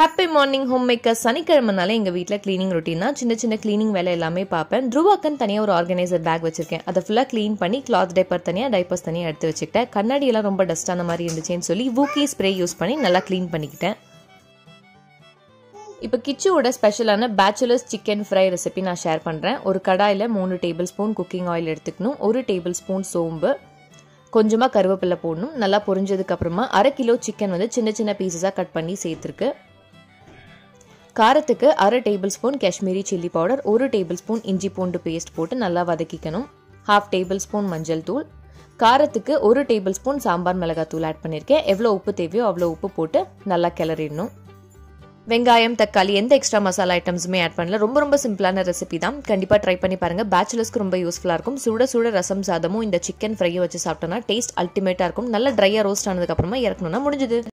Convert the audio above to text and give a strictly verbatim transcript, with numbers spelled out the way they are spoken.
Happy morning homemakers. சனிக்கிழமைனால எங்க வீட்ல cleaning ரொட்டீனா சின்ன சின்ன க்ளீனிங் வேலை எல்லாமே பார்ப்பேன். த்ருவாக்கன் தனியா ஒரு ஆர்கனைசர் பேக் வச்சிருக்கேன். அதை ஃபுல்லா க்ளீன் பண்ணி கிளாத் டைப்பர் தனியா டைப்பர்ஸ் தனியா எடுத்து வச்சுக்கிட்டேன். கண்ணாடி எல்லாம் ரொம்ப டஸ்டான மாதிரி இருந்துச்சுன்னு சொல்லி வூக்கி ஸ்ப்ரே யூஸ் பண்ணி நல்லா க்ளீன் பண்ணிக்கிட்டேன். இப்போ கிச்சுவோட ஸ்பெஷலான பேச்சுலர்ஸ் சிக்கன் ஃப்ரை ரெசிபி நான் ஷேர் பண்றேன். ஒரு கடாயில மூணு டேபிள் ஸ்பூன் குக்கிங் ஆயில் எடுத்துக்கணும். ஒரு டேபிள் ஸ்பூன் சோம்பு, கொஞ்சமா கருவேப்பிலை போடணும். நல்லா பொரிஞ்சதுக்கு அப்புறமா அரை கிலோ சிக்கன் வந்து சின்ன சின்ன பீசஸா கட் பண்ணி சேர்த்துருக்கு. காரத்துக்கு அரை table spoon Kashmiri chilli powder, ஒரு டேபிள் ஸ்பூன் இஞ்சி பூண்டு பேஸ்ட் போட்டு நல்லா வதக்கிக்கணும். ஹாஃப் டேபிள் ஸ்பூன் மஞ்சள் தூள், காரத்துக்கு ஒரு டேபிள் ஸ்பூன் சாம்பார் மிளகாய் தூள் ஆட் பண்ணியிருக்கேன். எவ்வளோ உப்பு தேவையோ அவ்வளோ உப்பு போட்டு நல்லா கிளறிடணும். வெங்காயம், தக்காளி எந்த எக்ஸ்ட்ரா மசாலா ஐட்டம்ஸுமே ஆட் பண்ணல. ரொம்ப ரொம்ப சிம்பிளான ரெசிபி தான். கண்டிப்பாக ட்ரை பண்ணி பாருங்க. பேச்சுலர்ஸ்க்கு ரொம்ப யூஸ்ஃபுல்லாக இருக்கும். சுட சுட ரசம் சாதமும் இந்த சிக்கன் ஃப்ரையை வச்சு சாப்பிட்டோம்னா டேஸ்ட் அல்டிமேட்டாக இருக்கும். நல்லா ட்ரையாக ரோஸ்ட் ஆனதுக்கு அப்புறமா இறக்கணும்னா முடிஞ்சது.